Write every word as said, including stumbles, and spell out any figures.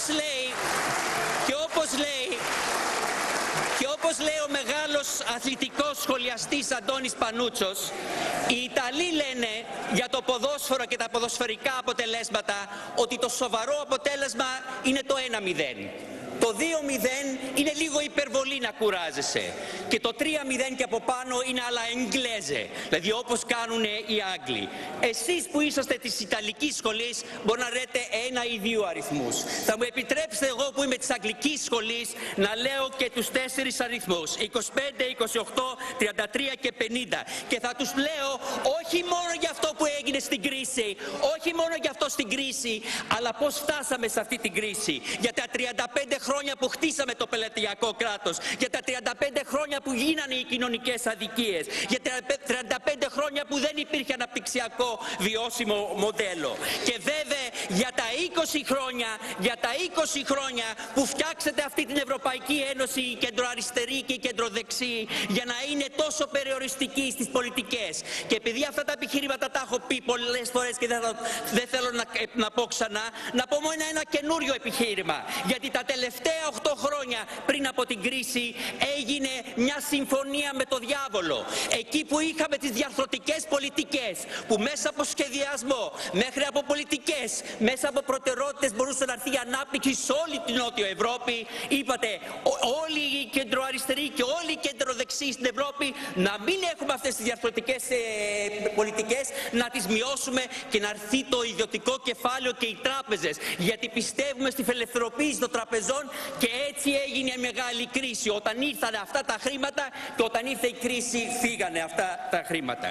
λέει, και όπως λέει, και όπως λέει ο μεγάλος αθλητικός σχολιαστής Αντώνης Πανούτσος, οι Ιταλοί λένε για το ποδόσφαιρο και τα ποδοσφαιρικά αποτελέσματα ότι το σοβαρό αποτέλεσμα είναι το ένα μηδέν. Το δύο μηδέν είναι λίγο υπερβολή να κουράζεσαι. Και το τρία μηδέν και από πάνω είναι άλλα εγγλέζε. Δηλαδή όπως κάνουν οι Άγγλοι. Εσείς που είσαστε της Ιταλικής σχολής μπορεί να λέτε ένα ή δύο αριθμούς. Θα μου επιτρέψετε εγώ που είμαι της Αγγλικής σχολής να λέω και τους τέσσερις αριθμούς. είκοσι πέντε, είκοσι οκτώ, τριάντα τρία και πενήντα. Και θα τους λέω όχι μόνο για αυτό που έγινε στην κρίση, όχι μόνο για αυτό στην κρίση, αλλά πώς φτάσαμε σε αυτή την κρίση. Για τα τριάντα πέντε χρόνια που χτίσαμε το πελατειακό κράτος, για τα τριάντα πέντε χρόνια που γίνανε οι κοινωνικές αδικίες, για τα τριάντα πέντε χρόνια που δεν υπήρχε αναπτυξιακό βιώσιμο μοντέλο. Και βέβαια για τα είκοσι χρόνια, για τα είκοσι χρόνια που φτιάξετε αυτή την Ευρωπαϊκή Ένωση, η κεντροαριστερή και η κεντροδεξή, για να είναι τόσο περιοριστική στις πολιτικές. Και επειδή αυτά τα επιχειρήματα τα έχω πει πολλές φορές και δεν, θα, δεν θέλω να, να πω ξανά, να πω μόνο ένα καινούριο επιχείρημα. Γιατί τα τελευταία οκτώ χρόνια πριν από την κρίση έγινε μια συμφωνία με το διάβολο. Εκεί που είχαμε τις διαρθρωτικές πολιτικές, που μέσα από σχεδιασμό, μέχρι από πολιτικές, μέσα από προτεραιότητες μπορούσε να έρθει η ανάπτυξη σε όλη την Νότιο Ευρώπη, είπατε όλοι οι κεντροαριστεροί και όλοι οι κεντροδεξιοί στην Ευρώπη να μην έχουμε αυτές τις διαρθρωτικές ε, πολιτικές, να τις μειώσουμε και να έρθει το ιδιωτικό κεφάλαιο και οι τράπεζες. Γιατί πιστεύουμε στη φιλελευθερωποίηση των τραπεζών. Και έτσι έγινε η μεγάλη κρίση. Όταν ήρθαν αυτά τα χρήματα και όταν ήρθε η κρίση φύγανε αυτά τα χρήματα.